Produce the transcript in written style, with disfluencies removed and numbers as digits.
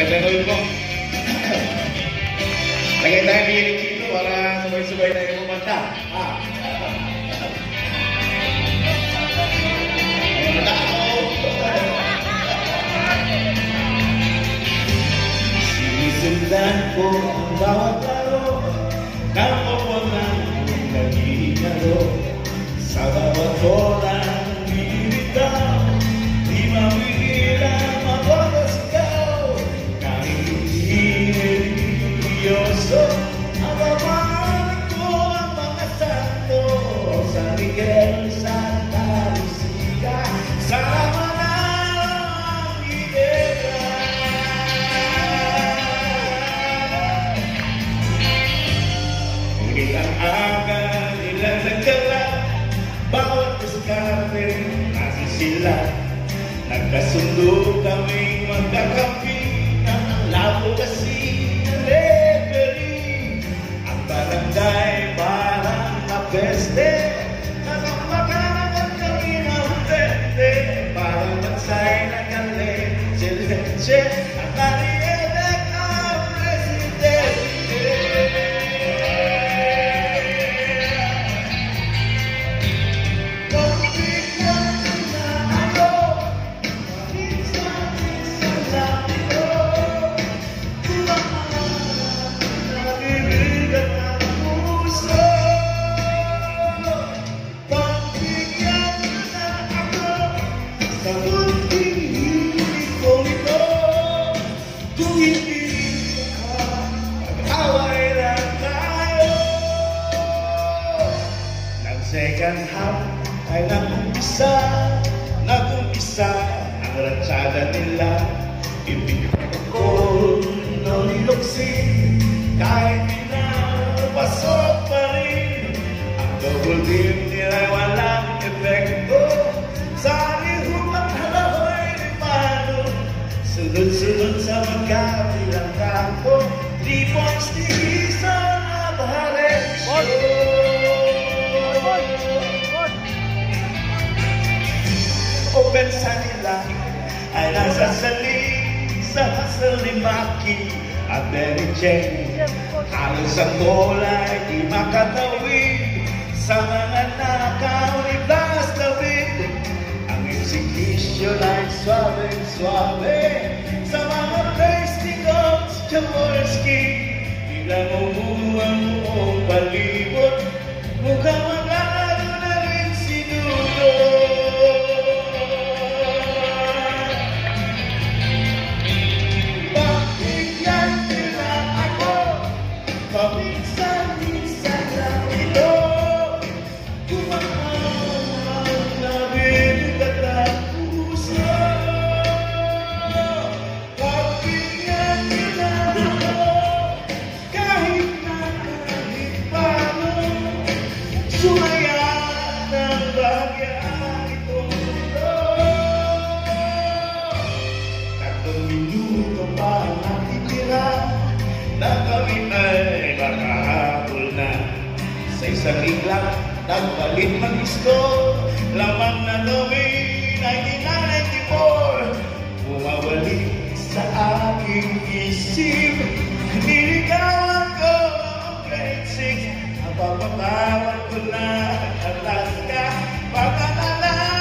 Naganood mo. Lagay tayo music dito para sabay-sabay tayo kumanta. Sinisundan ko ang bawat laro, kapawanan kong nagigalo. Sa bawat bola ng bibitaw, di mapigilan mapapasigaw. Kahit hindi nervyoso, ang papangalan ko ang mga santo. San Miguel, Santa Lucia, sa Manalo ang Ginebra. Ngunit ang aga nila nagdala, bawat diskarte nasisila. Nagkasundo kaming magkakampi ng labo kasi na referee. Ang barangay parang napeste, nakapagkaroon kami ng tente. Parang bansay na leche-leche, at nari-elect ang presidente. Second half ay nag-umpisa ang ratsada nila. Ipinagkol ng niluksin, kahit pinapasok pa rin. Ang double team nila'y walang epekto. Sa lihumang halahoy ni Mano, sunod-sunod sa magkabilang kampo. 3 points ni Isa at Hareksyo. Opensa nila ay nasasaling sa hustle ni Maki at Mary Jane. Halos ang bola ay di makatawid sa mga nakaw ni Blas David. Ang execution ay suave-suave sa mga place ni Coach Jaworski. Biglang umuwang buong palibot, mukhang maglalaro na rin si Dudo. Paminsan-minsan lang ito, kumahal ang labing at ang puso. Pagbigyan nila ako, kahit na kahit paano, sumaya ng bagya itong mundo. 3 minuto pa ang natitira, na kami ay makahabol na. Sa isang iglap, nagpalit mag-score. Lamang na kami 1994. Bumabalik sa aking isip, niligawan ko ang grade 6. Napapatawan ko na at Alaska, Pag Nanalo